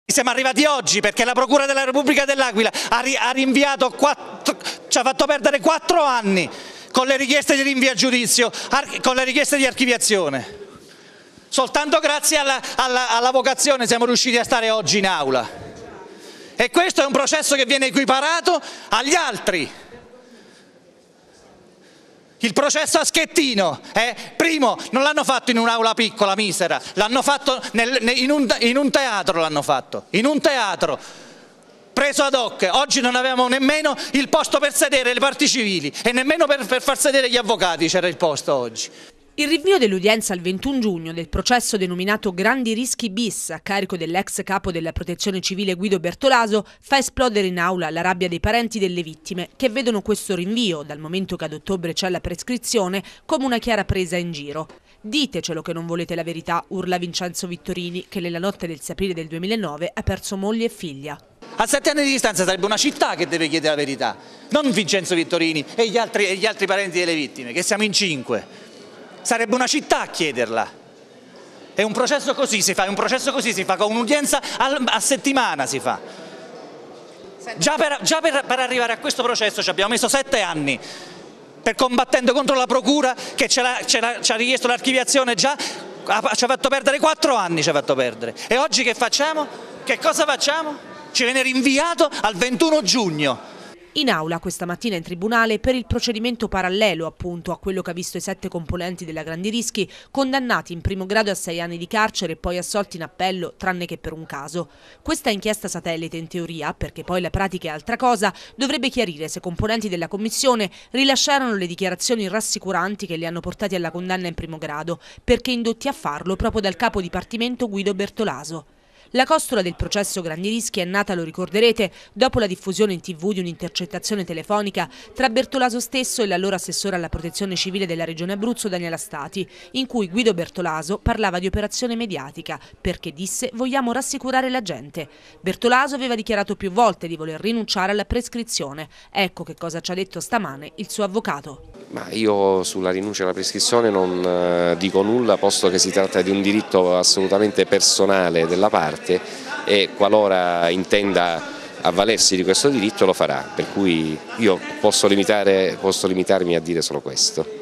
Siamo arrivati oggi perché la Procura della Repubblica dell'Aquila ha rinviato, ci ha fatto perdere 4 anni con le richieste di rinvio a giudizio, con le richieste di archiviazione. Soltanto grazie alla vocazione siamo riusciti a stare oggi in aula. E questo è un processo che viene equiparato agli altri. Il processo a Schettino, primo, non l'hanno fatto in un'aula piccola, misera, l'hanno fatto in un teatro, in un teatro, preso ad hoc. Oggi non avevamo nemmeno il posto per sedere le parti civili e nemmeno per far sedere gli avvocati c'era il posto oggi. Il rinvio dell'udienza al 21 giugno del processo denominato Grandi Rischi bis a carico dell'ex capo della Protezione Civile Guido Bertolaso fa esplodere in aula la rabbia dei parenti delle vittime che vedono questo rinvio, dal momento che ad ottobre c'è la prescrizione, come una chiara presa in giro. Ditecelo che non volete la verità, urla Vincenzo Vittorini, che nella notte del 6 aprile del 2009 ha perso moglie e figlia. A 7 anni di distanza sarebbe una città che deve chiedere la verità, non Vincenzo Vittorini e gli altri parenti delle vittime, che siamo in 5. Sarebbe una città a chiederla. E un processo così si fa, con un'udienza a settimana si fa. Già per arrivare a questo processo ci abbiamo messo 7 anni, combattendo contro la procura che ci ha richiesto l'archiviazione, ci ha fatto perdere 4 anni, E oggi che facciamo? Che cosa facciamo? Ci viene rinviato al 21 giugno. In aula questa mattina in tribunale per il procedimento parallelo appunto a quello che ha visto i 7 componenti della Grandi Rischi condannati in primo grado a 6 anni di carcere e poi assolti in appello tranne che per un caso. Questa inchiesta satellite in teoria, perché poi la pratica è altra cosa, dovrebbe chiarire se componenti della commissione rilasciarono le dichiarazioni rassicuranti che li hanno portati alla condanna in primo grado, perché indotti a farlo proprio dal capo dipartimento Guido Bertolaso. La costola del processo Grandi Rischi è nata, lo ricorderete, dopo la diffusione in TV di un'intercettazione telefonica tra Bertolaso stesso e l'allora assessore alla protezione civile della regione Abruzzo Daniela Stati, in cui Guido Bertolaso parlava di operazione mediatica perché disse «vogliamo rassicurare la gente». Bertolaso aveva dichiarato più volte di voler rinunciare alla prescrizione. Ecco che cosa ci ha detto stamane il suo avvocato. Ma io sulla rinuncia alla prescrizione non dico nulla, posto che si tratta di un diritto assolutamente personale della parte e qualora intenda avvalersi di questo diritto lo farà, per cui io posso limitarmi a dire solo questo.